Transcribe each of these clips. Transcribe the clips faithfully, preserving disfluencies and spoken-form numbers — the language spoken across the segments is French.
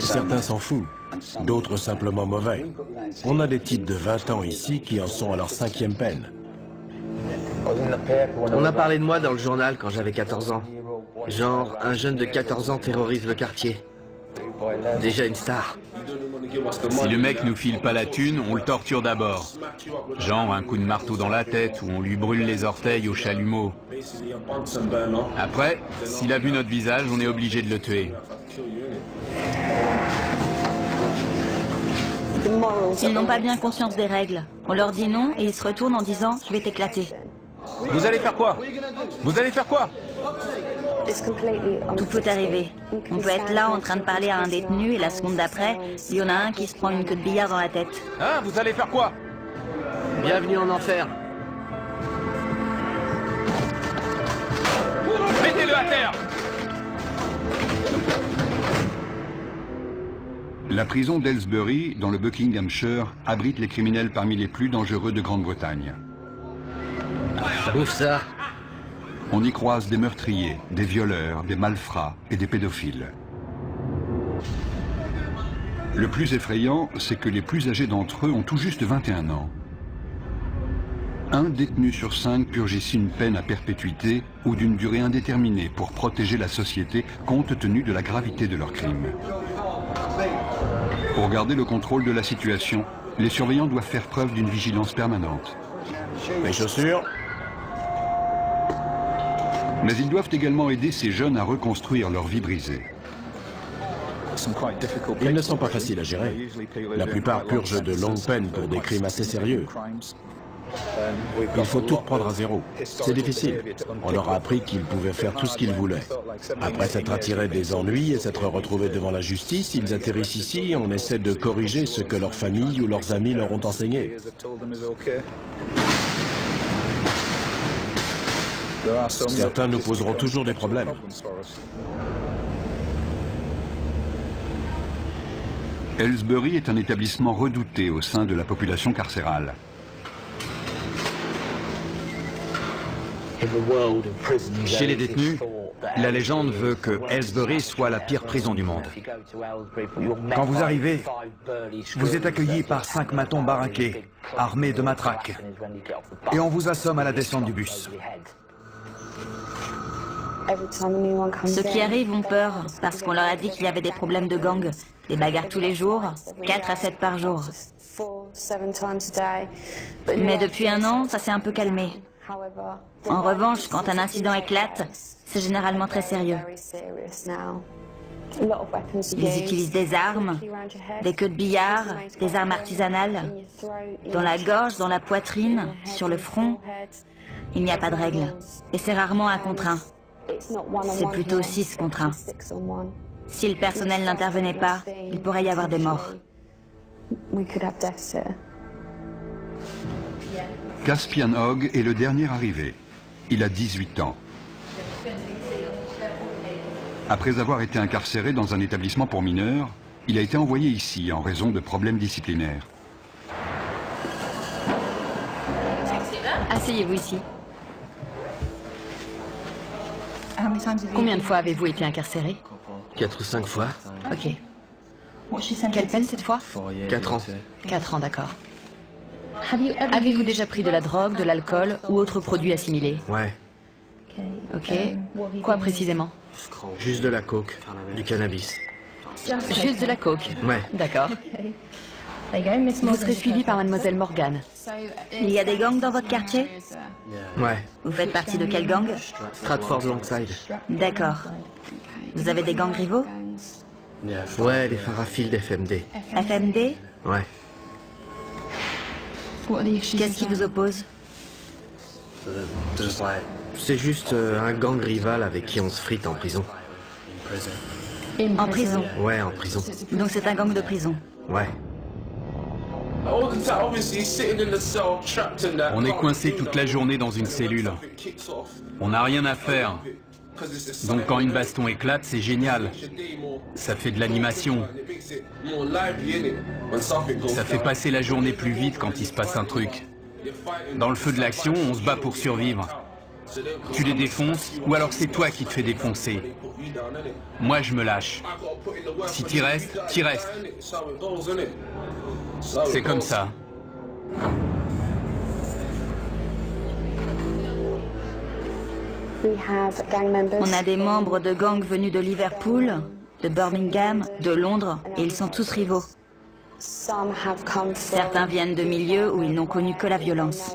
Certains s'en foutent, d'autres simplement mauvais. On a des types de vingt ans ici qui en sont à leur cinquième peine. On a parlé de moi dans le journal quand j'avais quatorze ans. Genre, un jeune de quatorze ans terrorise le quartier. Déjà une star. Si le mec nous file pas la thune, on le torture d'abord. Genre un coup de marteau dans la tête ou on lui brûle les orteils au chalumeau. Après, s'il a vu notre visage, on est obligé de le tuer. Ils n'ont pas bien conscience des règles. On leur dit non et ils se retournent en disant « je vais t'éclater ». Vous allez faire quoi? Vous allez faire quoi? Tout peut arriver. On peut être là en train de parler à un détenu et la seconde d'après, il y en a un qui se prend une queue de billard dans la tête. Hein? Vous allez faire quoi? Bienvenue en enfer. Mettez-le à terre! La prison d'Aylesbury, dans le Buckinghamshire, abrite les criminels parmi les plus dangereux de Grande-Bretagne. Ouf ça. On y croise des meurtriers, des violeurs, des malfrats et des pédophiles. Le plus effrayant, c'est que les plus âgés d'entre eux ont tout juste vingt et un ans. Un détenu sur cinq purge ici une peine à perpétuité ou d'une durée indéterminée pour protéger la société compte tenu de la gravité de leurs crimes. Pour garder le contrôle de la situation, les surveillants doivent faire preuve d'une vigilance permanente. Mes chaussures? Mais ils doivent également aider ces jeunes à reconstruire leur vie brisée. Ils ne sont pas faciles à gérer. La plupart purgent de longues peines pour des crimes assez sérieux. Il faut tout reprendre à zéro. C'est difficile. On leur a appris qu'ils pouvaient faire tout ce qu'ils voulaient. Après s'être attirés des ennuis et s'être retrouvés devant la justice, ils atterrissent ici et on essaie de corriger ce que leur famille ou leurs amis leur ont enseigné. Certains nous poseront toujours des problèmes. Aylesbury est un établissement redouté au sein de la population carcérale. Chez les détenus, la légende veut que Aylesbury soit la pire prison du monde. Quand vous arrivez, vous êtes accueilli par cinq matons baraqués, armés de matraques, et on vous assomme à la descente du bus. Ceux qui arrivent ont peur parce qu'on leur a dit qu'il y avait des problèmes de gang, des bagarres tous les jours, quatre à sept par jour. Mais depuis un an, ça s'est un peu calmé. En revanche, quand un incident éclate, c'est généralement très sérieux. Ils utilisent des armes, des queues de billard, des armes artisanales, dans la gorge, dans la poitrine, sur le front. Il n'y a pas de règle. Et c'est rarement un contre un. C'est plutôt six contre un. Si le personnel n'intervenait pas, il pourrait y avoir des morts. Caspian Hogg est le dernier arrivé. Il a dix-huit ans. Après avoir été incarcéré dans un établissement pour mineurs, il a été envoyé ici en raison de problèmes disciplinaires. Asseyez-vous ici. Combien de fois avez-vous été incarcéré? Quatre ou cinq fois. Ok. Quelle peine cette fois? Quatre ans. Quatre ans, d'accord. Avez-vous déjà pris de la drogue, de l'alcool ou autre produit assimilé? Ouais. Ok. Quoi précisément? Juste de la coke, du cannabis. Juste de la coke? Ouais. D'accord. Vous serez suivi par mademoiselle Morgan. Il y a des gangs dans votre quartier? Ouais. Vous faites partie de quel gang? Stratford Longside. D'accord. Vous avez des gangs rivaux? Ouais, les Farafil d'F M D. F M D? Ouais. Qu'est-ce qui vous oppose? C'est juste euh, un gang rival avec qui on se frite en prison. En prison? Ouais, en prison. Donc c'est un gang de prison? Ouais. On est coincé toute la journée dans une cellule. On n'a rien à faire. Donc quand une baston éclate, c'est génial. Ça fait de l'animation. Ça fait passer la journée plus vite quand il se passe un truc. Dans le feu de l'action, on se bat pour survivre. Tu les défonces, ou alors c'est toi qui te fais défoncer. Moi, je me lâche. Si t'y restes, t'y restes. C'est comme ça. On a des membres de gangs venus de Liverpool, de Birmingham, de Londres, et ils sont tous rivaux. Certains viennent de milieux où ils n'ont connu que la violence.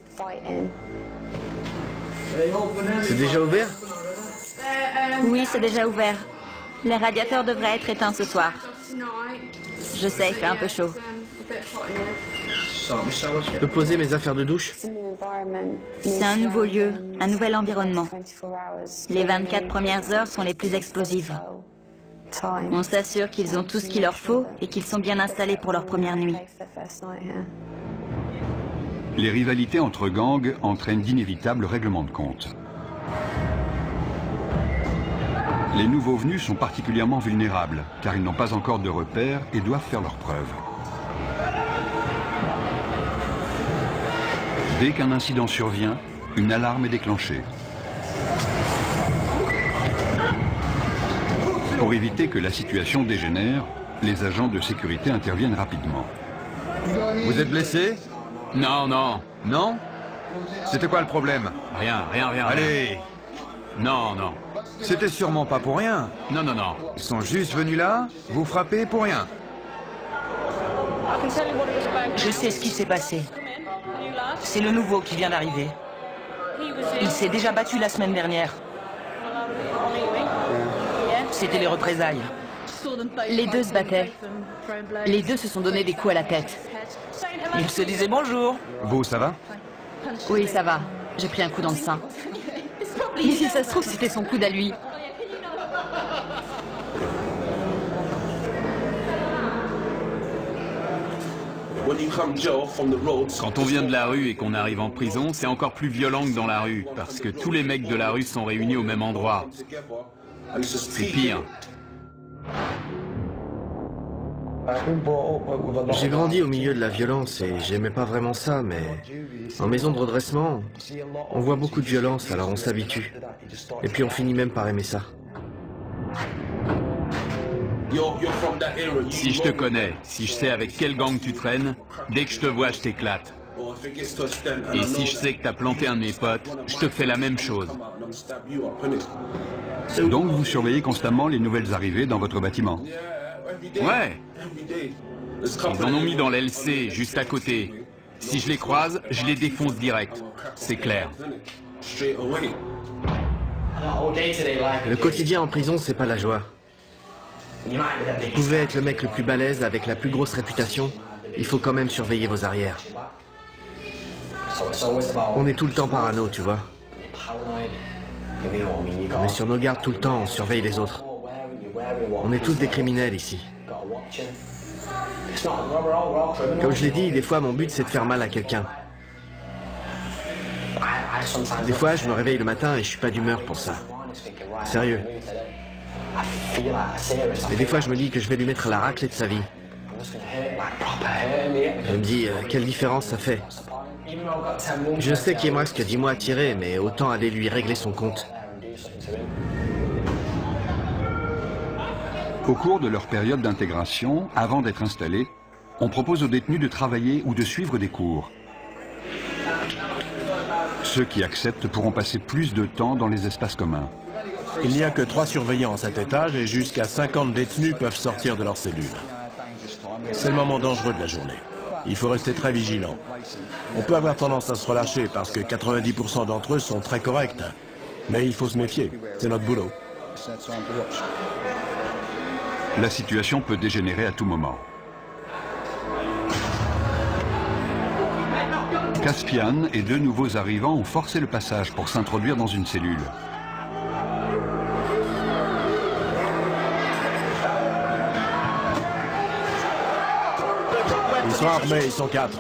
C'est déjà ouvert? Oui, c'est déjà ouvert. Les radiateurs devraient être éteints ce soir. Je sais, il fait un peu chaud. Je peux poser mes affaires de douche? C'est un nouveau lieu, un nouvel environnement. Les vingt-quatre premières heures sont les plus explosives. On s'assure qu'ils ont tout ce qu'il leur faut et qu'ils sont bien installés pour leur première nuit. Les rivalités entre gangs entraînent d'inévitables règlements de compte. Les nouveaux venus sont particulièrement vulnérables, car ils n'ont pas encore de repères et doivent faire leurs preuves. Dès qu'un incident survient, une alarme est déclenchée. Pour éviter que la situation dégénère, les agents de sécurité interviennent rapidement. Vous êtes blessé? Non, non. Non? C'était quoi le problème? Rien, rien, rien. Allez! Rien. Non, non. C'était sûrement pas pour rien. Non, non, non. Ils sont juste venus là, vous frapper pour rien. Je sais ce qui s'est passé. C'est le nouveau qui vient d'arriver. Il s'est déjà battu la semaine dernière. C'était les représailles. Les deux se battaient. Les deux se sont donné des coups à la tête. Ils se disaient bonjour. Vous, ça va? Oui, ça va. J'ai pris un coup dans le sein. Mais si ça se trouve, c'était son coude à lui. Quand on vient de la rue et qu'on arrive en prison, c'est encore plus violent que dans la rue, parce que tous les mecs de la rue sont réunis au même endroit. C'est pire. J'ai grandi au milieu de la violence et j'aimais pas vraiment ça, mais en maison de redressement, on voit beaucoup de violence, alors on s'habitue. Et puis on finit même par aimer ça. Si je te connais, si je sais avec quel gang tu traînes, dès que je te vois, je t'éclate. Et si je sais que t'as planté un de mes potes, je te fais la même chose. Donc vous surveillez constamment les nouvelles arrivées dans votre bâtiment? Ouais. Ils en ont mis dans l'L C, juste à côté. Si je les croise, je les défonce direct. C'est clair. Le quotidien en prison, c'est pas la joie. Vous pouvez être le mec le plus balèze avec la plus grosse réputation, il faut quand même surveiller vos arrières. On est tout le temps parano, tu vois. On est sur nos gardes tout le temps, on surveille les autres. On est tous des criminels ici. Comme je l'ai dit, des fois mon but c'est de faire mal à quelqu'un. Des fois je me réveille le matin et je suis pas d'humeur pour ça. Sérieux. Et des fois je me dis que je vais lui mettre la raclée de sa vie. Je me dis, euh, quelle différence ça fait. Je sais qu'il me reste que dix mois à tirer, mais autant aller lui régler son compte. Au cours de leur période d'intégration, avant d'être installés, on propose aux détenus de travailler ou de suivre des cours. Ceux qui acceptent pourront passer plus de temps dans les espaces communs. Il n'y a que trois surveillants à cet étage et jusqu'à cinquante détenus peuvent sortir de leur cellule. C'est le moment dangereux de la journée. Il faut rester très vigilant. On peut avoir tendance à se relâcher parce que quatre-vingt-dix pour cent d'entre eux sont très corrects. Mais il faut se méfier, c'est notre boulot. La situation peut dégénérer à tout moment. Caspian et deux nouveaux arrivants ont forcé le passage pour s'introduire dans une cellule. Ils sont armés, ils sont quatre.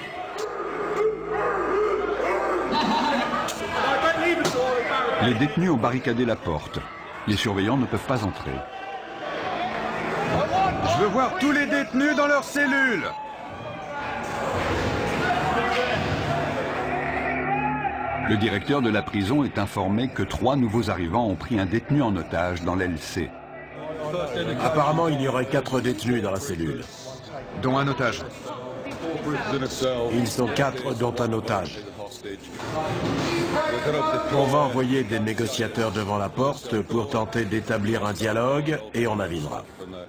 Les détenus ont barricadé la porte. Les surveillants ne peuvent pas entrer. Je veux voir tous les détenus dans leurs cellules. Le directeur de la prison est informé que trois nouveaux arrivants ont pris un détenu en otage dans l'aile C. Apparemment, il y aurait quatre détenus dans la cellule. Dont un otage. Ils sont quatre, dont un otage. On va envoyer des négociateurs devant la porte pour tenter d'établir un dialogue et on avisera.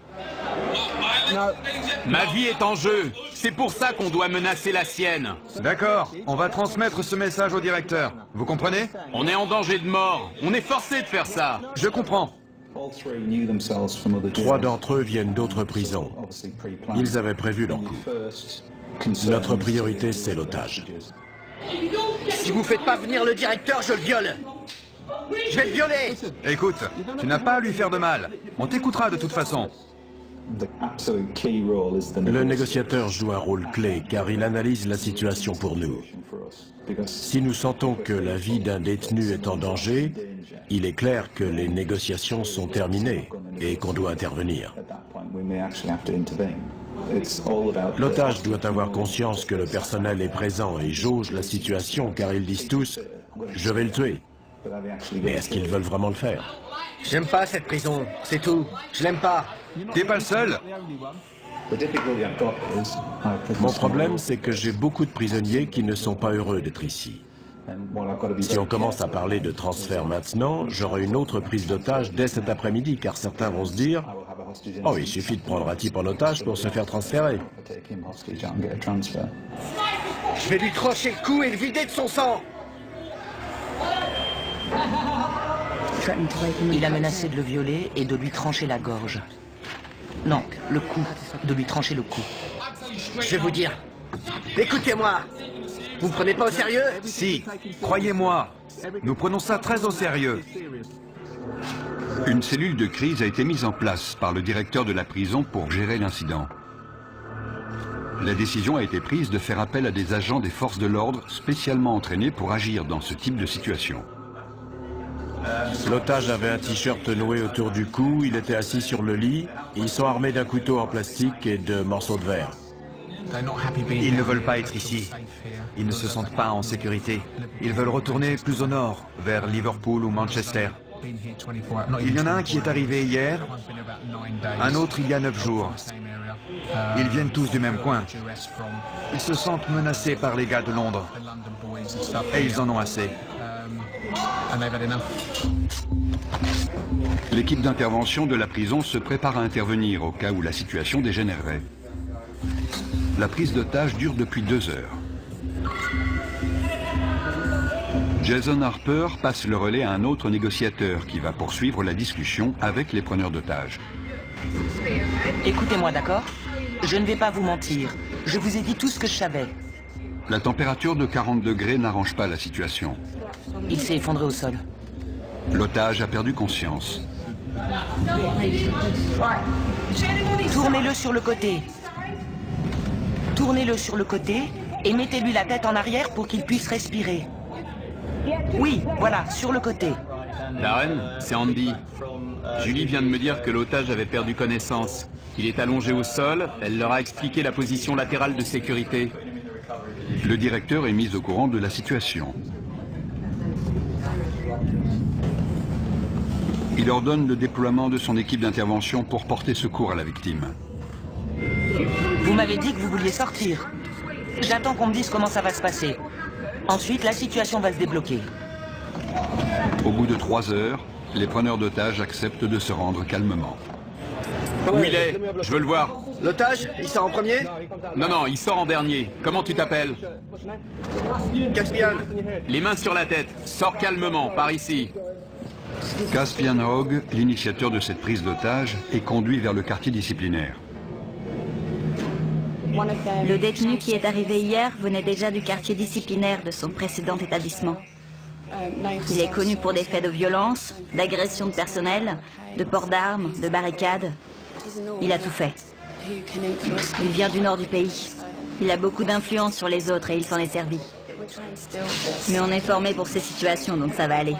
Ma vie est en jeu. C'est pour ça qu'on doit menacer la sienne. D'accord, on va transmettre ce message au directeur. Vous comprenez? On est en danger de mort. On est forcé de faire ça. Je comprends. Trois d'entre eux viennent d'autres prisons. Ils avaient prévu leur coup. Notre priorité, c'est l'otage. Si vous faites pas venir le directeur, je le viole. Je vais le violer. Écoute, tu n'as pas à lui faire de mal. On t'écoutera de toute façon. Le négociateur joue un rôle clé car il analyse la situation pour nous. Si nous sentons que la vie d'un détenu est en danger, il est clair que les négociations sont terminées et qu'on doit intervenir. L'otage doit avoir conscience que le personnel est présent et jauge la situation car ils disent tous « je vais le tuer ». Mais est-ce qu'ils veulent vraiment le faire? J'aime pas cette prison, c'est tout. Je l'aime pas. T'es pas le seul. Mon problème, c'est que j'ai beaucoup de prisonniers qui ne sont pas heureux d'être ici. Si on commence à parler de transfert maintenant, j'aurai une autre prise d'otage dès cet après-midi, car certains vont se dire « Oh, il suffit de prendre un type en otage pour se faire transférer. » Je vais lui trancher le cou et le vider de son sang. Il a menacé de le violer et de lui trancher la gorge. Non, le cou. De lui trancher le cou. Je vais vous dire. Écoutez-moi. Vous me prenez pas au sérieux? Si, croyez-moi. Nous prenons ça très au sérieux. Une cellule de crise a été mise en place par le directeur de la prison pour gérer l'incident. La décision a été prise de faire appel à des agents des forces de l'ordre spécialement entraînés pour agir dans ce type de situation. L'otage avait un t-shirt noué autour du cou, il était assis sur le lit, ils sont armés d'un couteau en plastique et de morceaux de verre. Ils ne veulent pas être ici. Ils ne se sentent pas en sécurité. Ils veulent retourner plus au nord, vers Liverpool ou Manchester. Il y en a un qui est arrivé hier, un autre il y a neuf jours. Ils viennent tous du même coin. Ils se sentent menacés par les gars de Londres. Et ils en ont assez. L'équipe d'intervention de la prison se prépare à intervenir au cas où la situation dégénérerait. La prise d'otage dure depuis deux heures. Jason Harper passe le relais à un autre négociateur qui va poursuivre la discussion avec les preneurs d'otages. Écoutez-moi, d'accord? Je ne vais pas vous mentir. Je vous ai dit tout ce que je savais. La température de quarante degrés n'arrange pas la situation. Il s'est effondré au sol. L'otage a perdu conscience. Tournez-le sur le côté. Tournez-le sur le côté et mettez-lui la tête en arrière pour qu'il puisse respirer. Oui, voilà, sur le côté. Darren, c'est Andy. Julie vient de me dire que l'otage avait perdu connaissance. Il est allongé au sol, elle leur a expliqué la position latérale de sécurité. Le directeur est mis au courant de la situation. Il ordonne le déploiement de son équipe d'intervention pour porter secours à la victime. Vous m'avez dit que vous vouliez sortir. J'attends qu'on me dise comment ça va se passer. Ensuite, la situation va se débloquer. Au bout de trois heures, les preneurs d'otages acceptent de se rendre calmement. Où il est? Je veux le voir. L'otage, il sort en premier? Non, non, il sort en dernier. Comment tu t'appelles? Caspian. Les mains sur la tête. Sors calmement, par ici. Caspian Hogg, l'initiateur de cette prise d'otage, est conduit vers le quartier disciplinaire. Le détenu qui est arrivé hier venait déjà du quartier disciplinaire de son précédent établissement. Il est connu pour des faits de violence, d'agression de personnel, de port d'armes, de barricades. Il a tout fait. Il vient du nord du pays. Il a beaucoup d'influence sur les autres et il s'en est servi. Mais on est formé pour ces situations, donc ça va aller.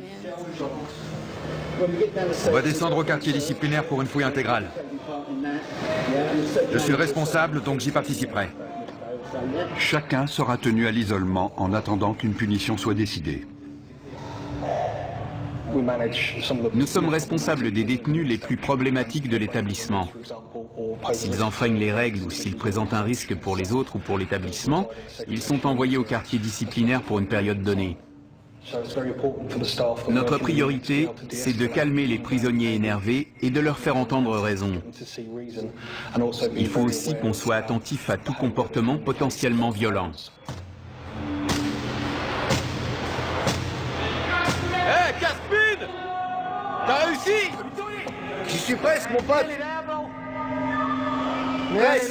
On va descendre au quartier disciplinaire pour une fouille intégrale. Je suis le responsable, donc j'y participerai. Chacun sera tenu à l'isolement en attendant qu'une punition soit décidée. Nous sommes responsables des détenus les plus problématiques de l'établissement. S'ils enfreignent les règles ou s'ils présentent un risque pour les autres ou pour l'établissement, ils sont envoyés au quartier disciplinaire pour une période donnée. Notre priorité, c'est de calmer les prisonniers énervés et de leur faire entendre raison. Il faut aussi qu'on soit attentif à tout comportement potentiellement violent. Hé, hey, Caspin! T'as réussi? J'y suis presque, mon pote! Presque!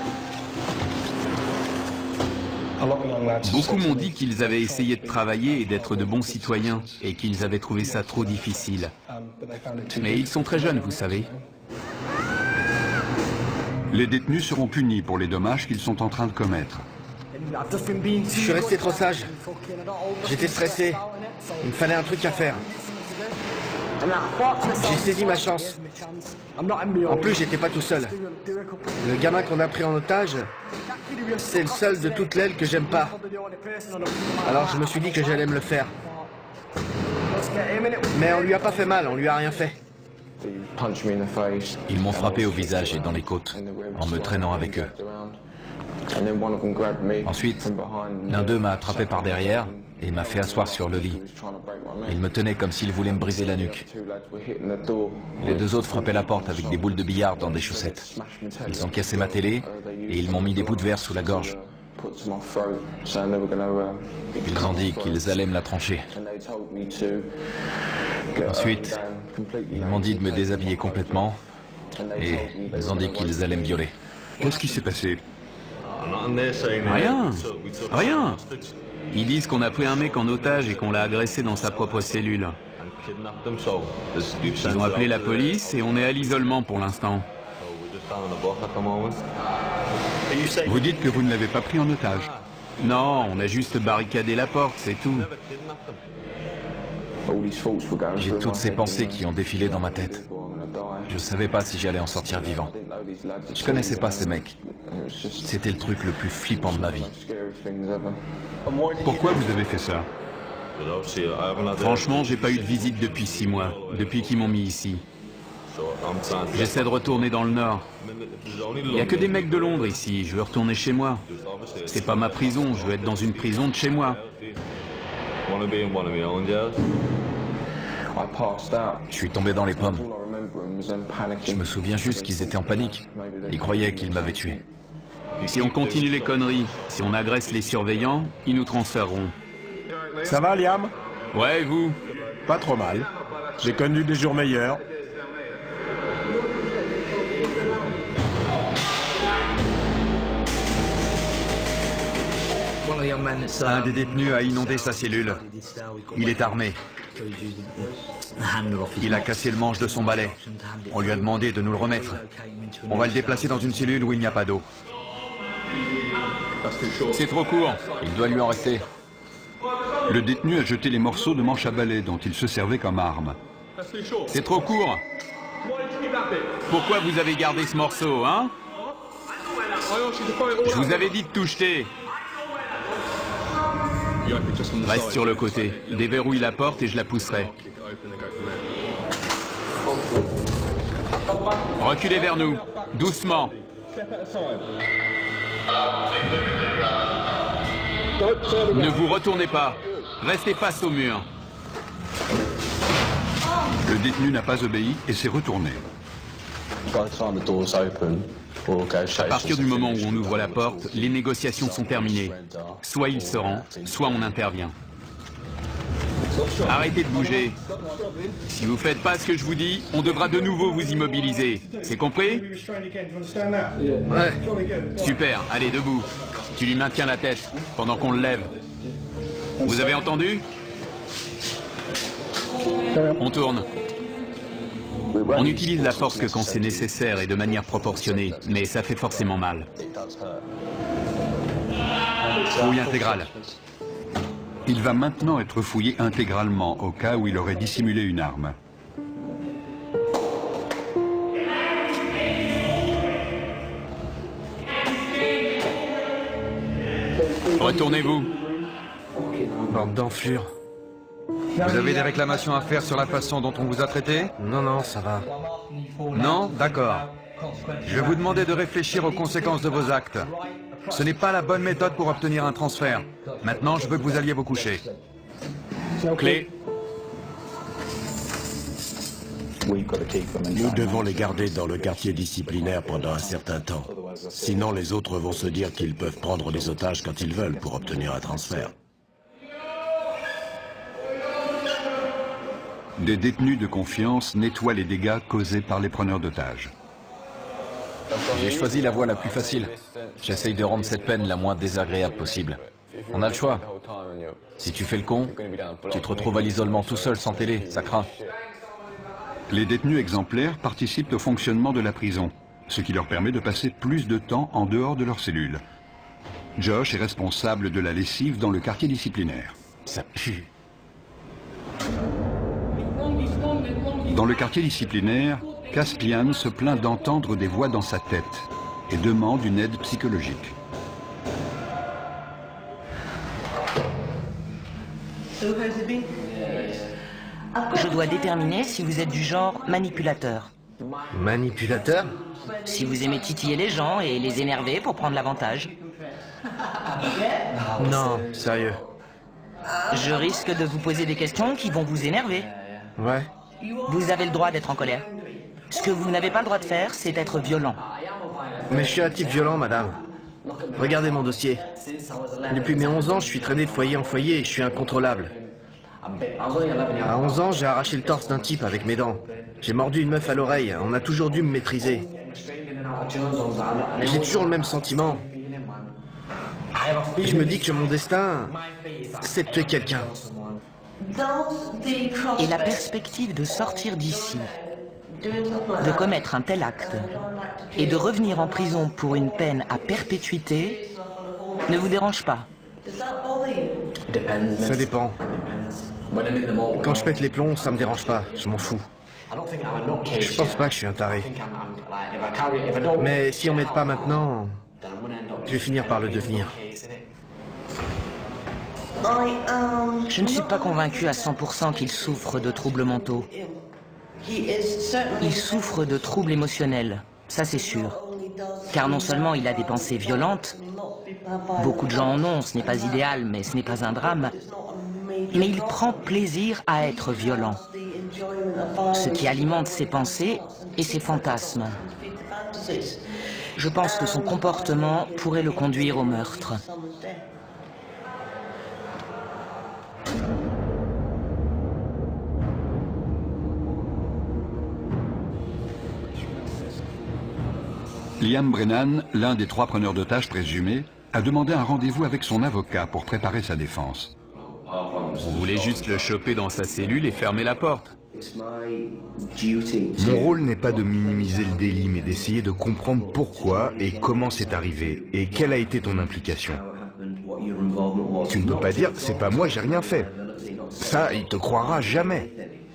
Beaucoup m'ont dit qu'ils avaient essayé de travailler et d'être de bons citoyens, et qu'ils avaient trouvé ça trop difficile. Mais ils sont très jeunes, vous savez. Les détenus seront punis pour les dommages qu'ils sont en train de commettre. Je suis resté trop sage. J'étais stressé. Il me fallait un truc à faire. J'ai saisi ma chance. En plus, j'étais pas tout seul. Le gamin qu'on a pris en otage, c'est le seul de toute l'aile que j'aime pas. Alors je me suis dit que j'allais me le faire. Mais on lui a pas fait mal, on lui a rien fait. Ils m'ont frappé au visage et dans les côtes, en me traînant avec eux. Ensuite, l'un d'eux m'a attrapé par derrière et m'a fait asseoir sur le lit. Il me tenait comme s'il voulait me briser la nuque. Les deux autres frappaient la porte avec des boules de billard dans des chaussettes. Ils ont cassé ma télé et ils m'ont mis des bouts de verre sous la gorge. Ils ont dit qu'ils allaient me la trancher. Ensuite, ils m'ont dit de me déshabiller complètement et ils ont dit qu'ils allaient me violer. Qu'est-ce qui s'est passé? Rien, rien. Ils disent qu'on a pris un mec en otage et qu'on l'a agressé dans sa propre cellule. Ils ont appelé la police et on est à l'isolement pour l'instant. Vous dites que vous ne l'avez pas pris en otage? Non, on a juste barricadé la porte, c'est tout. J'ai toutes ces pensées qui ont défilé dans ma tête. Je savais pas si j'allais en sortir vivant. Je connaissais pas ces mecs. C'était le truc le plus flippant de ma vie. Pourquoi vous avez fait ça? Franchement, j'ai pas eu de visite depuis six mois, depuis qu'ils m'ont mis ici. J'essaie de retourner dans le Nord. Il n'y a que des mecs de Londres ici, je veux retourner chez moi. C'est pas ma prison, je veux être dans une prison de chez moi. Je suis tombé dans les pommes. Je me souviens juste qu'ils étaient en panique. Ils croyaient qu'ils m'avaient tué. Si on continue les conneries, si on agresse les surveillants, ils nous transféreront. Ça va, Liam? Ouais, et vous? Pas trop mal. J'ai connu des jours meilleurs. Un des détenus a inondé sa cellule. Il est armé. Il a cassé le manche de son balai. On lui a demandé de nous le remettre. On va le déplacer dans une cellule où il n'y a pas d'eau. C'est trop court. Il doit lui en rester. Le détenu a jeté les morceaux de manche à balai dont il se servait comme arme. C'est trop court. Pourquoi vous avez gardé ce morceau, hein? Je vous avais dit de tout jeter. Reste sur le côté. Déverrouille la porte et je la pousserai. Reculez vers nous. Doucement. Ne vous retournez pas. Restez face au mur. Le détenu n'a pas obéi et s'est retourné. À partir du moment où on ouvre la porte, les négociations sont terminées. Soit il se rend, soit on intervient. Arrêtez de bouger. Si vous faites pas ce que je vous dis, on devra de nouveau vous immobiliser. C'est compris? Ouais. Super, allez, debout. Tu lui maintiens la tête pendant qu'on le lève. Vous avez entendu? On tourne. On utilise la force que quand c'est nécessaire et de manière proportionnée, mais ça fait forcément mal. Fouille intégrale. Il va maintenant être fouillé intégralement au cas où il aurait dissimulé une arme. Retournez-vous. Bande d'enflures. Vous avez des réclamations à faire sur la façon dont on vous a traité? Non, non, ça va. Non? D'accord. Je vais vous demander de réfléchir aux conséquences de vos actes. Ce n'est pas la bonne méthode pour obtenir un transfert. Maintenant, je veux que vous alliez vous coucher. Clé. Nous devons les garder dans le quartier disciplinaire pendant un certain temps. Sinon, les autres vont se dire qu'ils peuvent prendre des otages quand ils veulent pour obtenir un transfert. Des détenus de confiance nettoient les dégâts causés par les preneurs d'otages. J'ai choisi la voie la plus facile. J'essaye de rendre cette peine la moins désagréable possible. On a le choix. Si tu fais le con, tu te retrouves à l'isolement tout seul sans télé, ça craint. Les détenus exemplaires participent au fonctionnement de la prison, ce qui leur permet de passer plus de temps en dehors de leur cellule. Josh est responsable de la lessive dans le quartier disciplinaire. Ça pue. Dans le quartier disciplinaire, Caspian se plaint d'entendre des voix dans sa tête et demande une aide psychologique. Je dois déterminer si vous êtes du genre manipulateur. Manipulateur? Si vous aimez titiller les gens et les énerver pour prendre l'avantage. Non, sérieux. Je risque de vous poser des questions qui vont vous énerver. Ouais. Vous avez le droit d'être en colère. Ce que vous n'avez pas le droit de faire, c'est être violent. Mais je suis un type violent, madame. Regardez mon dossier. Depuis mes onze ans, je suis traîné de foyer en foyer et je suis incontrôlable. À onze ans, j'ai arraché le torse d'un type avec mes dents. J'ai mordu une meuf à l'oreille. On a toujours dû me maîtriser. J'ai toujours le même sentiment. Et je me dis que mon destin, c'est de tuer quelqu'un. Et la perspective de sortir d'ici, de commettre un tel acte et de revenir en prison pour une peine à perpétuité ne vous dérange pas? Ça dépend. Quand je pète les plombs, ça me dérange pas, je m'en fous. Je pense pas que je suis un taré. Mais si on m'aide pas maintenant, je vais finir par le devenir. Je ne suis pas convaincu à cent pour cent qu'il souffre de troubles mentaux. Il souffre de troubles émotionnels, ça c'est sûr. Car non seulement il a des pensées violentes, beaucoup de gens en ont, ce n'est pas idéal, mais ce n'est pas un drame, mais il prend plaisir à être violent, ce qui alimente ses pensées et ses fantasmes. Je pense que son comportement pourrait le conduire au meurtre. Liam Brennan, l'un des trois preneurs d'otages présumés, a demandé un rendez-vous avec son avocat pour préparer sa défense. On voulait juste le choper dans sa cellule et fermer la porte. Mon rôle n'est pas de minimiser le délit, mais d'essayer de comprendre pourquoi et comment c'est arrivé, et quelle a été ton implication. Tu ne peux pas dire, c'est pas moi, j'ai rien fait. Ça, il te croira jamais.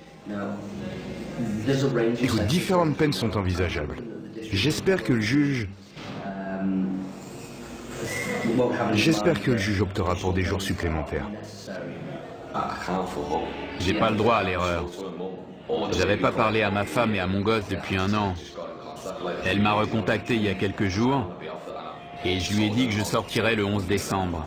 Écoute, différentes peines sont envisageables. J'espère que le juge... J'espère que le juge optera pour des jours supplémentaires. J'ai pas le droit à l'erreur. J'avais pas parlé à ma femme et à mon gosse depuis un an. Elle m'a recontacté il y a quelques jours et je lui ai dit que je sortirais le onze décembre.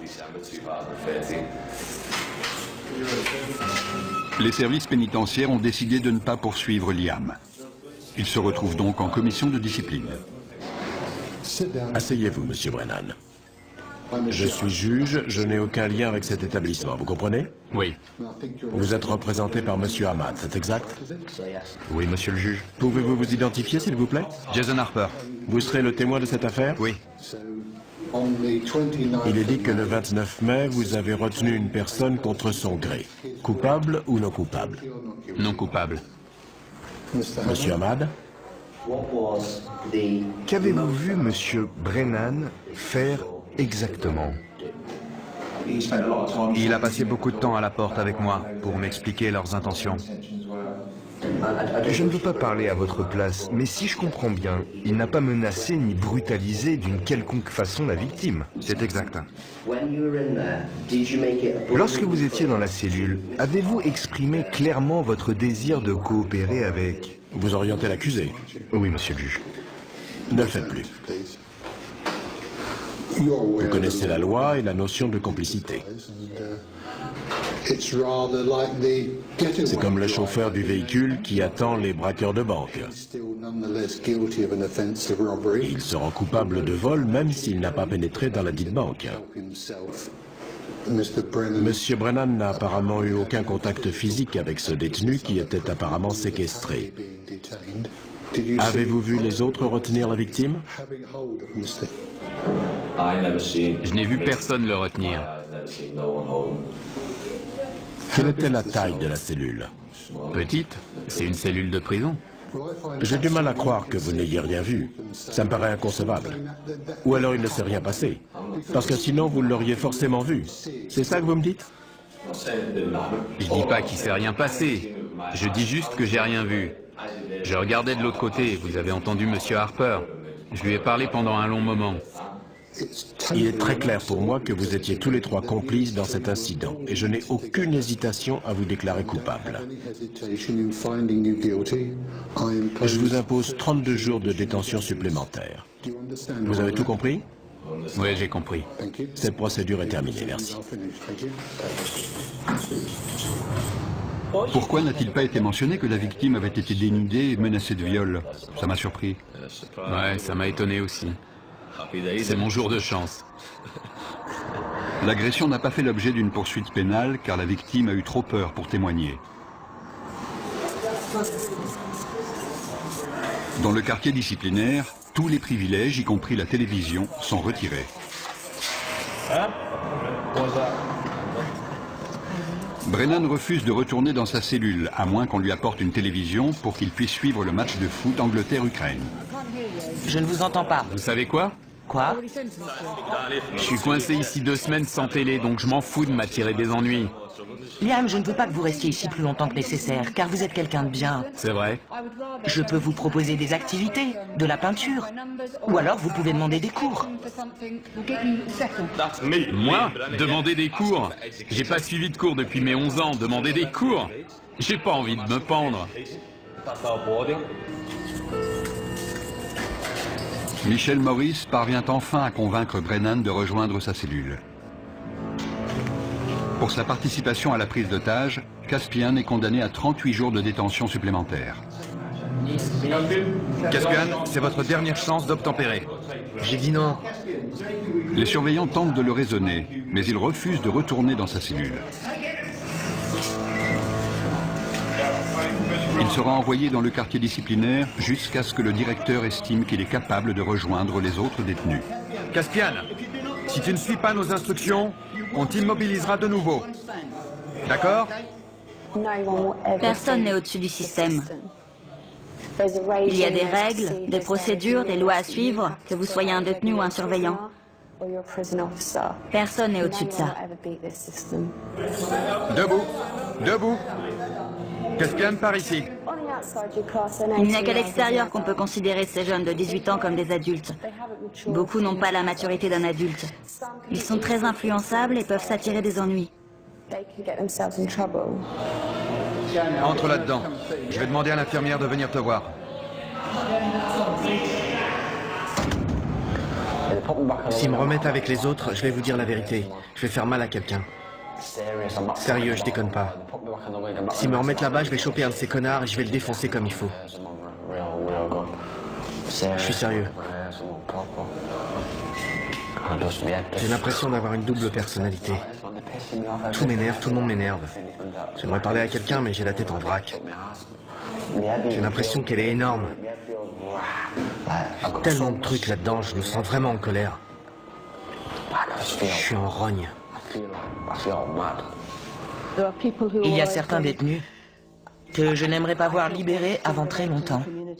Les services pénitentiaires ont décidé de ne pas poursuivre Liam. Il se retrouve donc en commission de discipline. Asseyez-vous, monsieur Brennan. Je suis juge, je n'ai aucun lien avec cet établissement, vous comprenez? Oui. Vous êtes représenté par monsieur Ahmad, c'est exact? Oui, monsieur le juge. Pouvez-vous vous identifier, s'il vous plaît? Jason Harper. Vous serez le témoin de cette affaire? Oui. Il est dit que le vingt-neuf mai, vous avez retenu une personne contre son gré. Coupable ou non coupable? Non coupable. Monsieur Ahmad? Qu'avez-vous vu monsieur Brennan faire exactement? Il a passé beaucoup de temps à la porte avec moi pour m'expliquer leurs intentions. Je ne veux pas parler à votre place, mais si je comprends bien, il n'a pas menacé ni brutalisé d'une quelconque façon la victime. C'est exact. Lorsque vous étiez dans la cellule, avez-vous exprimé clairement votre désir de coopérer avec... Vous orientez l'accusé. Oui, monsieur le juge. Ne le faites plus. Vous connaissez la loi et la notion de complicité. C'est comme le chauffeur du véhicule qui attend les braqueurs de banque. Il se rend coupable de vol même s'il n'a pas pénétré dans la dite banque. Monsieur Brennan n'a apparemment eu aucun contact physique avec ce détenu qui était apparemment séquestré. Avez-vous vu les autres retenir la victime? Je n'ai vu personne le retenir. Quelle était la taille de la cellule? Petite, c'est une cellule de prison. J'ai du mal à croire que vous n'ayez rien vu. Ça me paraît inconcevable. Ou alors il ne s'est rien passé. Parce que sinon vous l'auriez forcément vu. C'est ça que vous me dites? Je dis pas qu'il s'est rien passé. Je dis juste que j'ai rien vu. Je regardais de l'autre côté, vous avez entendu Monsieur Harper. Je lui ai parlé pendant un long moment. Il est très clair pour moi que vous étiez tous les trois complices dans cet incident et je n'ai aucune hésitation à vous déclarer coupable. Je vous impose trente-deux jours de détention supplémentaire. Vous avez tout compris? Oui, j'ai compris. Cette procédure est terminée, merci. Pourquoi n'a-t-il pas été mentionné que la victime avait été dénudée et menacée de viol? Ça m'a surpris. Ouais, ça m'a étonné aussi. C'est mon jour de chance. L'agression n'a pas fait l'objet d'une poursuite pénale car la victime a eu trop peur pour témoigner. Dans le quartier disciplinaire, tous les privilèges, y compris la télévision, sont retirés. Brennan refuse de retourner dans sa cellule, à moins qu'on lui apporte une télévision pour qu'il puisse suivre le match de foot Angleterre-Ukraine. Je ne vous entends pas. Vous savez quoi? Quoi? Je suis coincé ici deux semaines sans télé, donc je m'en fous de m'attirer des ennuis. Liam, je ne veux pas que vous restiez ici plus longtemps que nécessaire, car vous êtes quelqu'un de bien. C'est vrai. Je peux vous proposer des activités, de la peinture, ou alors vous pouvez demander des cours. Moi? Demander des cours? J'ai pas suivi de cours depuis mes onze ans, demander des cours? J'ai pas envie de me pendre. Michel Morris parvient enfin à convaincre Brennan de rejoindre sa cellule. Pour sa participation à la prise d'otage, Caspian est condamné à trente-huit jours de détention supplémentaire. Caspian, c'est votre dernière chance d'obtempérer. J'ai dit non. Les surveillants tentent de le raisonner, mais il refuse de retourner dans sa cellule. Il sera envoyé dans le quartier disciplinaire jusqu'à ce que le directeur estime qu'il est capable de rejoindre les autres détenus. Caspian, si tu ne suis pas nos instructions, on t'immobilisera de nouveau. D'accord? Personne n'est au-dessus du système. Il y a des règles, des procédures, des lois à suivre, que vous soyez un détenu ou un surveillant. Personne n'est au-dessus de ça. Debout, debout. Caspian, par ici. Il n'y a qu'à l'extérieur qu'on peut considérer ces jeunes de dix-huit ans comme des adultes. Beaucoup n'ont pas la maturité d'un adulte. Ils sont très influençables et peuvent s'attirer des ennuis. Entre là-dedans. Je vais demander à l'infirmière de venir te voir. S'ils me remettent avec les autres, je vais vous dire la vérité. Je vais faire mal à quelqu'un. Sérieux, je déconne pas. S'ils me remettent là-bas, je vais choper un de ces connards et je vais le défoncer comme il faut. Je suis sérieux. J'ai l'impression d'avoir une double personnalité. Tout m'énerve, tout le monde m'énerve. J'aimerais parler à quelqu'un, mais j'ai la tête en vrac. J'ai l'impression qu'elle est énorme. Il y a tellement de trucs là-dedans, je me sens vraiment en colère. Je suis en rogne. Il y a certains détenus que je n'aimerais pas voir libérés avant très longtemps.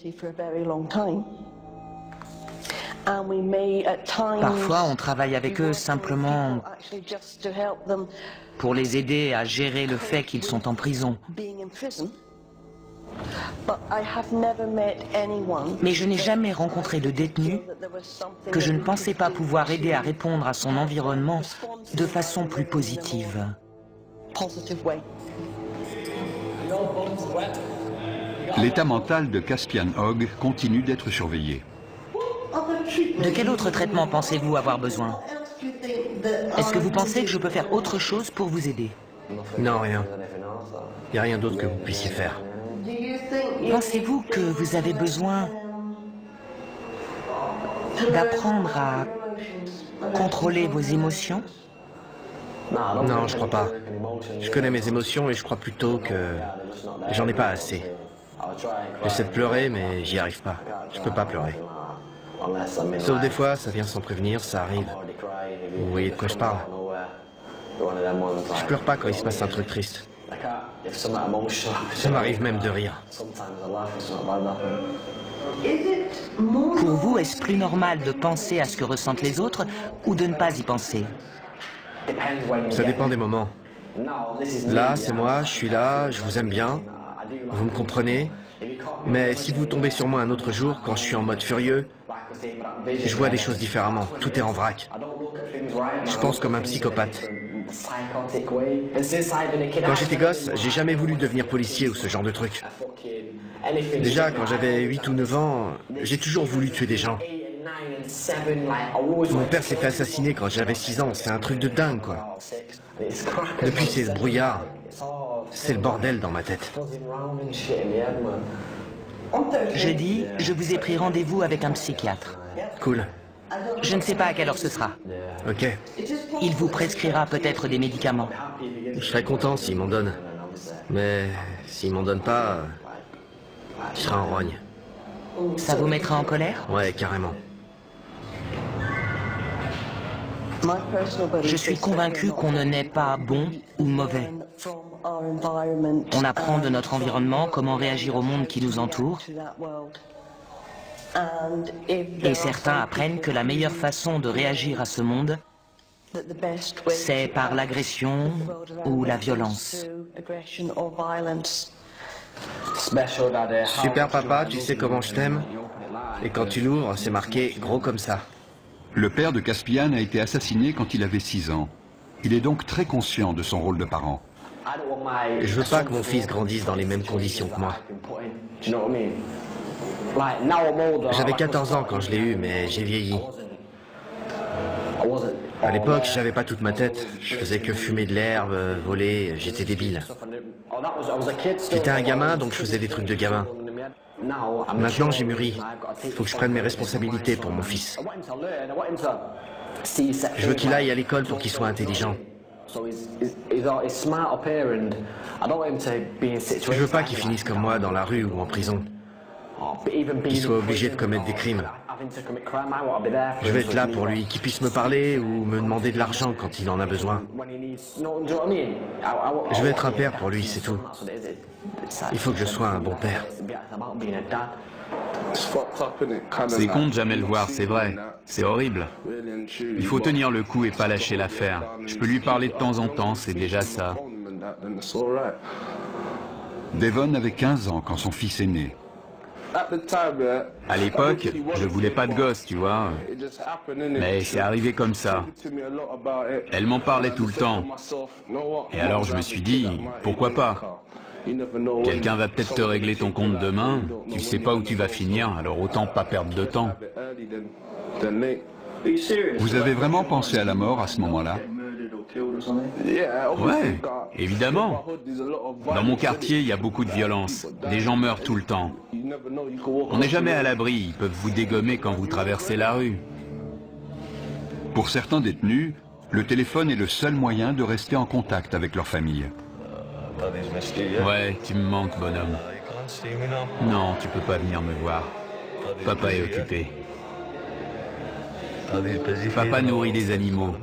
Parfois, on travaille avec eux simplement pour les aider à gérer le fait qu'ils sont en prison. Mais je n'ai jamais rencontré de détenu que je ne pensais pas pouvoir aider à répondre à son environnement de façon plus positive. L'état mental de Caspian Hogg continue d'être surveillé. De quel autre traitement pensez-vous avoir besoin? Est-ce que vous pensez que je peux faire autre chose pour vous aider? Non, rien. Il n'y a rien d'autre que vous puissiez faire. Pensez-vous que vous avez besoin d'apprendre à contrôler vos émotions? Non, je crois pas. Je connais mes émotions et je crois plutôt que j'en ai pas assez. J'essaie de pleurer, mais j'y arrive pas. Je peux pas pleurer. Sauf des fois, ça vient sans prévenir, ça arrive. Vous voyez de quoi je parle? Je pleure pas quand il se passe un truc triste. Ça m'arrive même de rire. Pour vous, est-ce plus normal de penser à ce que ressentent les autres ou de ne pas y penser? Ça dépend des moments. Là, c'est moi, je suis là, je vous aime bien. Vous me comprenez? Mais si vous tombez sur moi un autre jour, quand je suis en mode furieux, je vois des choses différemment. Tout est en vrac. Je pense comme un psychopathe. Quand j'étais gosse, j'ai jamais voulu devenir policier ou ce genre de truc. Déjà, quand j'avais huit ou neuf ans, j'ai toujours voulu tuer des gens. Mon père s'est fait assassiner quand j'avais six ans. C'est un truc de dingue, quoi. Depuis, c'est le brouillard. C'est le bordel dans ma tête. Jeudi, je vous ai pris rendez-vous avec un psychiatre. Cool. Je ne sais pas à quelle heure ce sera. Ok. Il vous prescrira peut-être des médicaments. Je serais content s'il m'en donne. Mais s'il m'en donne pas, je serai en rogne. Ça vous mettra en colère? Ouais, carrément. Je suis convaincu qu'on ne naît pas bon ou mauvais. On apprend de notre environnement comment réagir au monde qui nous entoure. Et certains apprennent que la meilleure façon de réagir à ce monde, c'est par l'agression ou la violence. Super papa, tu sais comment je t'aime? Et quand tu l'ouvres, c'est marqué gros comme ça. Le père de Caspian a été assassiné quand il avait six ans. Il est donc très conscient de son rôle de parent. Je veux pas que mon fils grandisse dans les mêmes conditions que moi. J'avais quatorze ans quand je l'ai eu, mais j'ai vieilli. À l'époque, j'avais pas toute ma tête. Je faisais que fumer de l'herbe, voler, j'étais débile. J'étais un gamin, donc je faisais des trucs de gamin. Maintenant, j'ai mûri. Il faut que je prenne mes responsabilités pour mon fils. Je veux qu'il aille à l'école pour qu'il soit intelligent. Je veux pas qu'il finisse comme moi dans la rue ou en prison. Qu'il soit obligé de commettre des crimes. Je vais être là pour lui, qu'il puisse me parler ou me demander de l'argent quand il en a besoin. Je vais être un père pour lui, c'est tout. Il faut que je sois un bon père. C'est con de jamais le voir, c'est vrai. C'est horrible. Il faut tenir le coup et pas lâcher l'affaire. Je peux lui parler de temps en temps, c'est déjà ça. Devon avait quinze ans quand son fils est né. À l'époque, je voulais pas de gosse, tu vois. Mais c'est arrivé comme ça. Elle m'en parlait tout le temps. Et alors je me suis dit, pourquoi pas? Quelqu'un va peut-être te régler ton compte demain. Tu sais pas où tu vas finir, alors autant pas perdre de temps. Vous avez vraiment pensé à la mort à ce moment-là? Ouais, évidemment. Dans mon quartier, il y a beaucoup de violence. Des gens meurent tout le temps. On n'est jamais à l'abri, ils peuvent vous dégommer quand vous traversez la rue. Pour certains détenus, le téléphone est le seul moyen de rester en contact avec leur famille. Ouais, tu me manques, bonhomme. Non, tu peux pas venir me voir. Papa est occupé. Papa nourrit des animaux.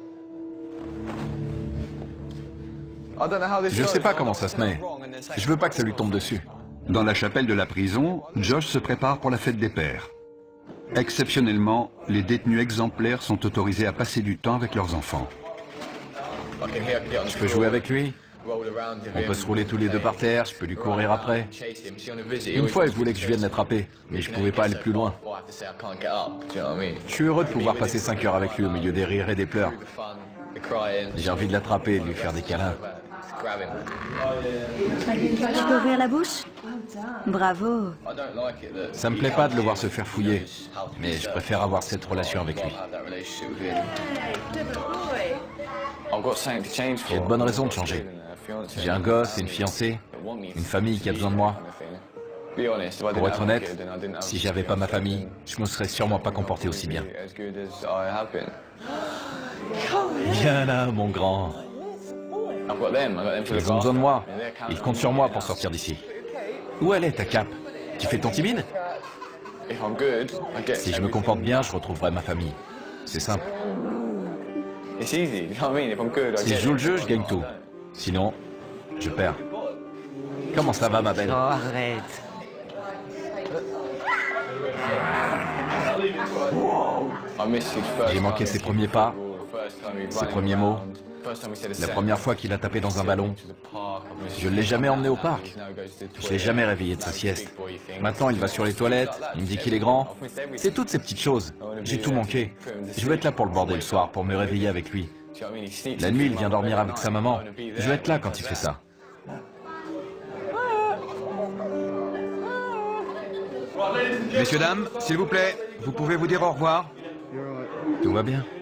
Je sais pas comment ça se met. Je veux pas que ça lui tombe dessus. Dans la chapelle de la prison, Josh se prépare pour la fête des pères. Exceptionnellement, les détenus exemplaires sont autorisés à passer du temps avec leurs enfants. Je peux jouer avec lui? On peut se rouler tous les deux par terre, je peux lui courir après. Une fois, il voulait que je vienne l'attraper, mais je pouvais pas aller plus loin. Je suis heureux de pouvoir passer cinq heures avec lui au milieu des rires et des pleurs. J'ai envie de l'attraper et de lui faire des câlins. Tu peux ouvrir la bouche? Bravo. Ça me plaît pas de le voir se faire fouiller, mais je préfère avoir cette relation avec lui. J'ai de bonnes raisons de changer. J'ai un gosse et une fiancée, une famille qui a besoin de moi. Pour être honnête, si j'avais pas ma famille, je me serais sûrement pas comporté aussi bien. Viens là, mon grand. Ils ont besoin de moi. Ils comptent sur moi pour sortir d'ici. Où elle est, ta cape? Tu fais ton timide? Si je me comporte bien, je retrouverai ma famille. C'est simple. Si je joue le jeu, je gagne tout. Sinon, je perds. Comment ça va, ma belle? Oh, arrête. J'ai manqué ses premiers pas, ses premiers mots. La première fois qu'il a tapé dans un ballon, je ne l'ai jamais emmené au parc. Je ne l'ai jamais réveillé de sa sieste. Maintenant, il va sur les toilettes, il me dit qu'il est grand. C'est toutes ces petites choses. J'ai tout manqué. Je veux être là pour le border le soir, pour me réveiller avec lui. La nuit, il vient dormir avec sa maman. Je veux être là quand il fait ça. Messieurs, dames, s'il vous plaît, vous pouvez vous dire au revoir? Tout va bien.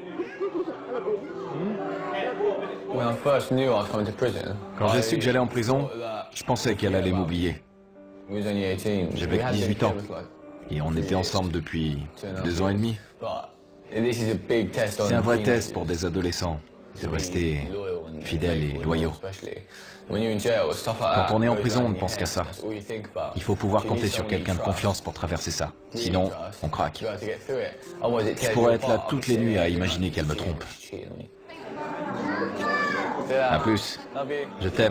Quand j'ai su que j'allais en prison, je pensais qu'elle allait m'oublier. J'avais que dix-huit ans. Et on était ensemble depuis deux ans et demi. C'est un vrai test pour des adolescents, de rester fidèles et loyaux. Quand on est en prison, on ne pense qu'à ça. Il faut pouvoir compter sur quelqu'un de confiance pour traverser ça. Sinon, on craque. Je pourrais être là toutes les nuits à imaginer qu'elle me trompe. À plus. Je t'aime.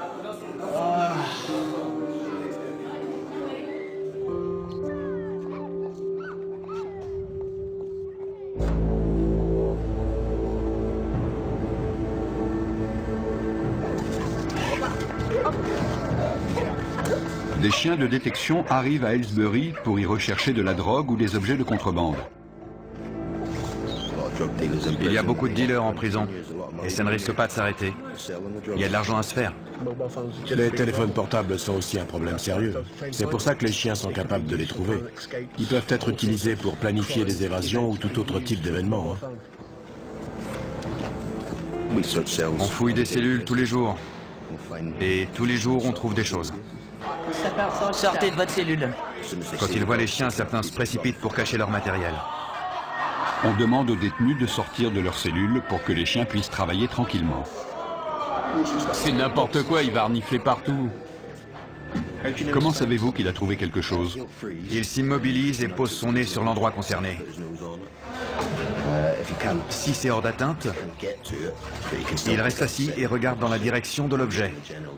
Des chiens de détection arrivent à Aylesbury pour y rechercher de la drogue ou des objets de contrebande. Il y a beaucoup de dealers en prison, et ça ne risque pas de s'arrêter. Il y a de l'argent à se faire. Les téléphones portables sont aussi un problème sérieux. C'est pour ça que les chiens sont capables de les trouver. Ils peuvent être utilisés pour planifier des évasions ou tout autre type d'événement. Hein. On fouille des cellules tous les jours. Et tous les jours, on trouve des choses. Sortez de votre cellule. Quand ils voient les chiens, certains se précipitent pour cacher leur matériel. On demande aux détenus de sortir de leur cellule pour que les chiens puissent travailler tranquillement. C'est n'importe quoi, il va renifler partout. Comment savez-vous qu'il a trouvé quelque chose? Il s'immobilise et pose son nez sur l'endroit concerné. Si c'est hors d'atteinte, il reste assis et regarde dans la direction de l'objet.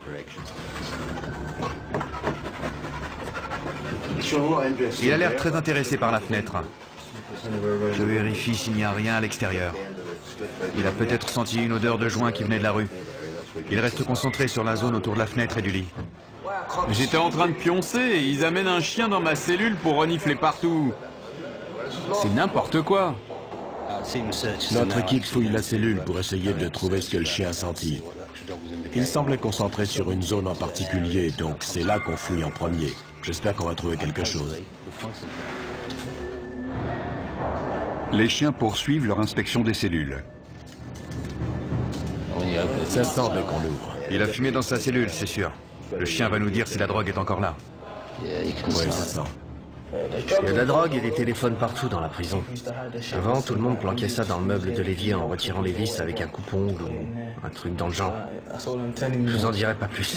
Il a l'air très intéressé par la fenêtre. Je vérifie s'il n'y a rien à l'extérieur. Il a peut-être senti une odeur de joint qui venait de la rue. Il reste concentré sur la zone autour de la fenêtre et du lit. J'étais en train de pioncer et ils amènent un chien dans ma cellule pour renifler partout. C'est n'importe quoi. Notre équipe fouille la cellule pour essayer de trouver ce que le chien a senti. Il semblait concentré sur une zone en particulier, donc c'est là qu'on fouille en premier. J'espère qu'on va trouver quelque chose. Les chiens poursuivent leur inspection des cellules. Ça sent dès qu'on l'ouvre. Il a fumé dans sa cellule, c'est sûr. Le chien va nous dire si la drogue est encore là. Oui, ça sent. Il y a de la drogue et des téléphones partout dans la prison. Avant, tout le monde planquait ça dans le meuble de l'évier en retirant les vis avec un coupe-ongle ou un truc dans le genre. Je vous en dirai pas plus.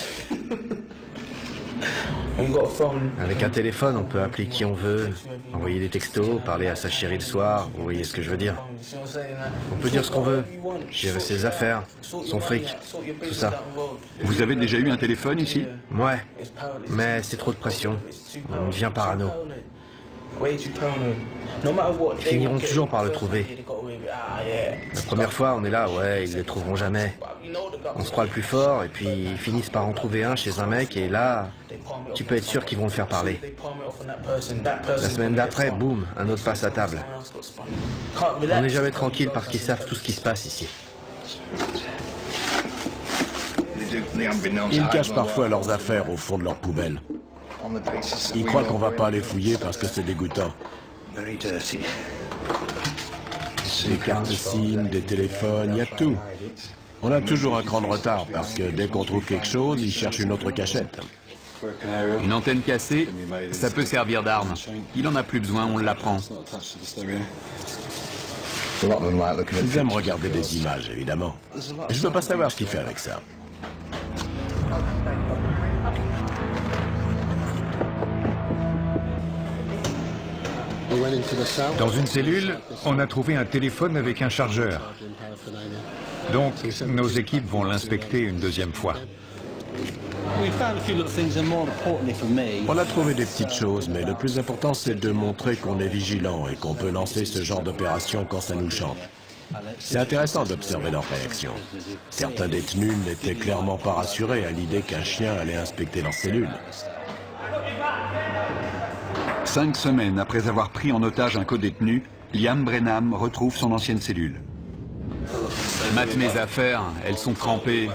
Avec un téléphone, on peut appeler qui on veut, envoyer des textos, parler à sa chérie le soir, vous voyez ce que je veux dire. On peut dire ce qu'on veut, gérer ses affaires, son fric, tout ça. Vous avez déjà eu un téléphone ici? Ouais, mais c'est trop de pression. On devient parano. Ils finiront toujours par le trouver. La première fois, on est là, ouais, ils le trouveront jamais. On se croit le plus fort et puis ils finissent par en trouver un chez un mec et là, tu peux être sûr qu'ils vont le faire parler. La semaine d'après, boum, un autre passe à table. On n'est jamais tranquille parce qu'ils savent tout ce qui se passe ici. Ils cachent parfois leurs affaires au fond de leur poubelle. Ils croient qu'on va pas les fouiller parce que c'est dégoûtant. Des cartes SIM, des téléphones, il y a tout. On a toujours un cran de retard parce que dès qu'on trouve quelque chose, ils cherchent une autre cachette. Une antenne cassée, ça peut servir d'arme. Il en a plus besoin, on l'apprend. Ils aiment regarder des images, évidemment. Je veux pas savoir ce qu'il fait avec ça. Dans une cellule, on a trouvé un téléphone avec un chargeur. Donc, nos équipes vont l'inspecter une deuxième fois. On a trouvé des petites choses, mais le plus important, c'est de montrer qu'on est vigilant et qu'on peut lancer ce genre d'opération quand ça nous chante. C'est intéressant d'observer leurs réactions. Certains détenus n'étaient clairement pas rassurés à l'idée qu'un chien allait inspecter leur cellule. Cinq semaines après avoir pris en otage un codétenu, Liam Brenham retrouve son ancienne cellule. Mate mes affaires, elles sont trempées.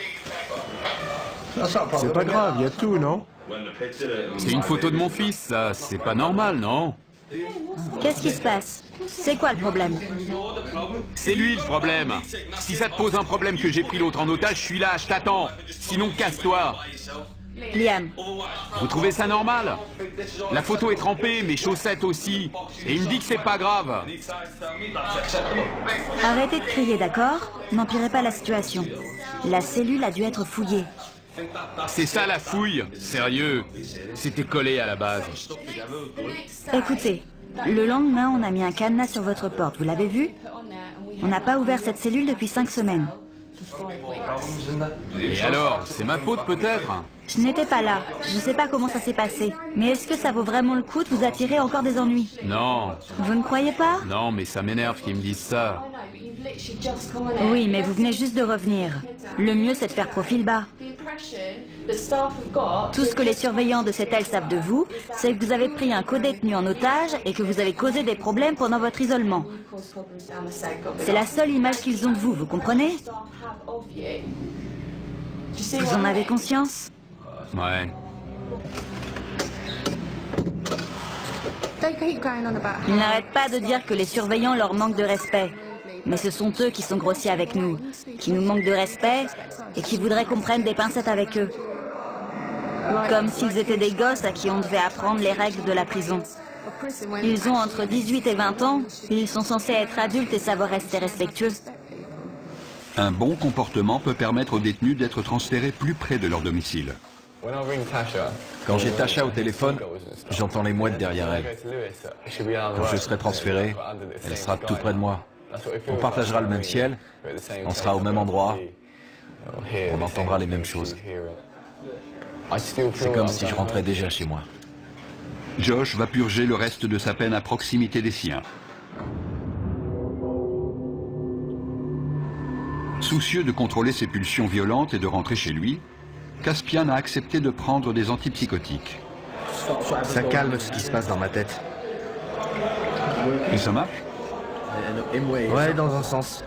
C'est pas grave, il y a tout, non? C'est une photo de mon fils, ça. C'est pas normal, non? Qu'est-ce qui se passe? C'est quoi le problème? C'est lui le problème. Si ça te pose un problème que j'ai pris l'autre en otage, je suis là, je t'attends. Sinon, casse-toi. Liam. Vous trouvez ça normal? La photo est trempée, mes chaussettes aussi. Et il me dit que c'est pas grave. Arrêtez de crier, d'accord? N'empirez pas la situation. La cellule a dû être fouillée. C'est ça la fouille? Sérieux? C'était collé à la base. Écoutez, le lendemain, on a mis un cadenas sur votre porte. Vous l'avez vu? On n'a pas ouvert cette cellule depuis cinq semaines. Et alors? C'est ma faute peut-être? Je n'étais pas là. Je ne sais pas comment ça s'est passé. Mais est-ce que ça vaut vraiment le coup de vous attirer encore des ennuis? Non. Vous ne croyez pas? Non, mais ça m'énerve qu'ils me disent ça. Oui, mais vous venez juste de revenir. Le mieux, c'est de faire profil bas. Tout ce que les surveillants de cette aile savent de vous, c'est que vous avez pris un codétenu en otage et que vous avez causé des problèmes pendant votre isolement. C'est la seule image qu'ils ont de vous, vous comprenez? Vous en avez conscience? Ouais. Ils n'arrêtent pas de dire que les surveillants leur manquent de respect. Mais ce sont eux qui sont grossiers avec nous, qui nous manquent de respect et qui voudraient qu'on prenne des pincettes avec eux. Comme s'ils étaient des gosses à qui on devait apprendre les règles de la prison. Ils ont entre dix-huit et vingt ans, et ils sont censés être adultes et savoir rester respectueux. Un bon comportement peut permettre aux détenus d'être transférés plus près de leur domicile. Quand j'ai Tasha au téléphone, j'entends les mouettes derrière elle. Quand je serai transféré, elle sera tout près de moi. On partagera le même ciel, on sera au même endroit, on entendra les mêmes choses. C'est comme si je rentrais déjà chez moi. Josh va purger le reste de sa peine à proximité des siens. Soucieux de contrôler ses pulsions violentes et de rentrer chez lui, Caspian a accepté de prendre des antipsychotiques. Ça calme ce qui se passe dans ma tête. Et ça marche? Ouais, dans un sens.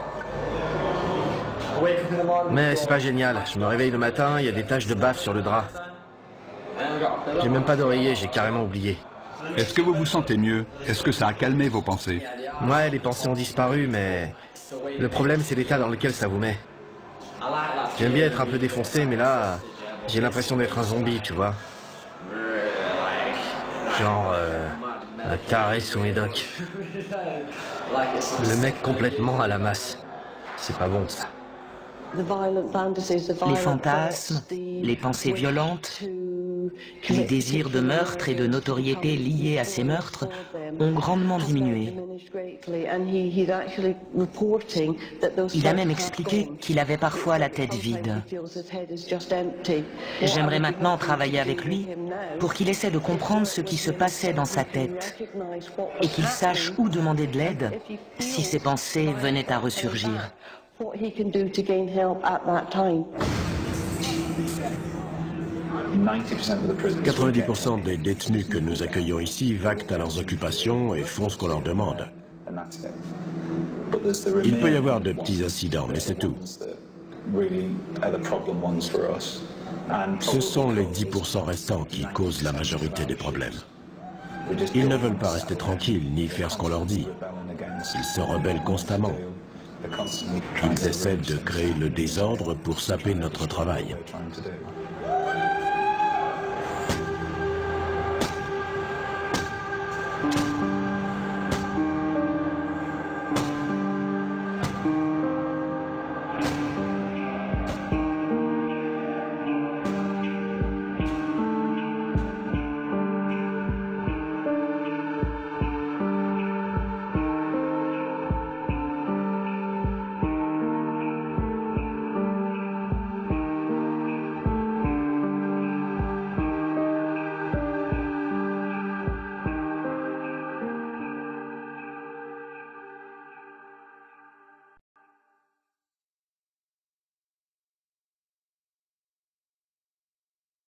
Mais c'est pas génial. Je me réveille le matin, il y a des taches de bave sur le drap. J'ai même pas d'oreiller, j'ai carrément oublié. Est-ce que vous vous sentez mieux? Est-ce que ça a calmé vos pensées? Ouais, les pensées ont disparu, mais le problème, c'est l'état dans lequel ça vous met. J'aime bien être un peu défoncé, mais là, j'ai l'impression d'être un zombie, tu vois. Genre, euh, un taré sous médoc. Le mec complètement à la masse. C'est pas bon, ça. Les fantasmes, les pensées violentes, les désirs de meurtre et de notoriété liés à ces meurtres ont grandement diminué. Il a même expliqué qu'il avait parfois la tête vide. J'aimerais maintenant travailler avec lui pour qu'il essaie de comprendre ce qui se passait dans sa tête et qu'il sache où demander de l'aide si ses pensées venaient à ressurgir. quatre-vingt-dix pour cent des détenus que nous accueillons ici vaquent à leurs occupations et font ce qu'on leur demande. Il peut y avoir de petits incidents, mais c'est tout. Ce sont les dix pour cent restants qui causent la majorité des problèmes. Ils ne veulent pas rester tranquilles ni faire ce qu'on leur dit. Ils se rebellent constamment. Ils essaient de créer le désordre pour saper notre travail.